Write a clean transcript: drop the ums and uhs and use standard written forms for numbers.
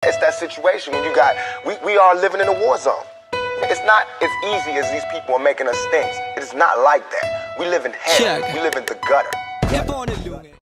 it's that situation when you got, we are living in a war zone. It's not as easy as these people are making us think. It is not like that. We live in hell. We live in the gutter.